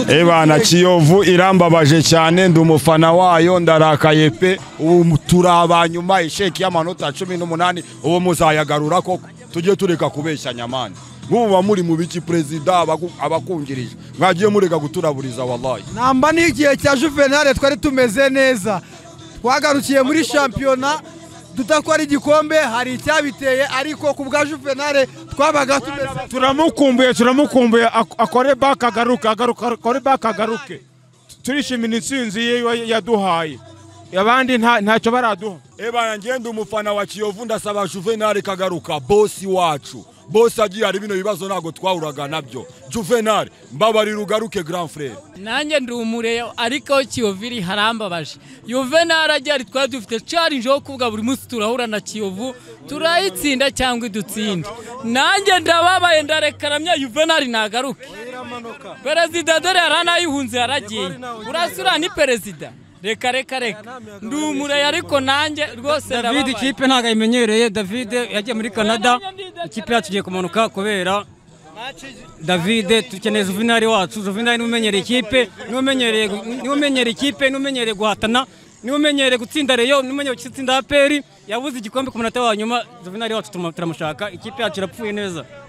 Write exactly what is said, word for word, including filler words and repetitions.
Ebana Kiyovu irambabaje cyane ndi umufana wayo ndarakaye pe ubu turabanyuma isheki y'amanota cumi n'umunani uwo muzayagarura koko tujye tureka kubeshya nyamani muba muri mu biki president abakungirije mwagiye mureka guturaburiza wallahi namba n'igihe cya Juvenal twari tumeze neza twagarukiye muri championnat tutakora igikombe hari icyabiteye ariko ku bwa Juvenal twabaga tumeze turamukumbuye turamukumbuye akore back agaruka agaruka akore back agaruke turishimira intsinzi ye yaduhaye abandi nta ntacyo baraduha ebana ngende umufana wa Kiyovu ndasaba Juvenal kagaruka boss wacu boss agiye ari bino bibazo nago twahuraga nabyo Juvenal mbabarira ugaruke grand frère nanjye ndi umure ariko Kiyovu iri harambabaje Juvenal agiye twari dufite challenge yo kuvuga buri munsi turahura na Kiyovu turayitsinda cyangwa idutsinda nanjye ndababaye ndarekaramya Juvenal nagaruke perezida dore aranayihunze yaragiye urasura ni perezida reka reka reka ndi umure ariko nanjye rwose David ikipe ntago imenyereye David yagiye muri Canada ikipe yacu igiye kumanuka kubera David tukeneye Juvenal wacu Juvenal n'umenyereye ikipe n'umenyereye n'umenyereye ikipe n'umenyereye guhatana n'umenyereye gutsinda Reyo n'umenyereye gutsinda A P R yabuze igikombe ku munota wa nyuma Juvenal wacu turamushaka ikipe yacu irapfuye neza.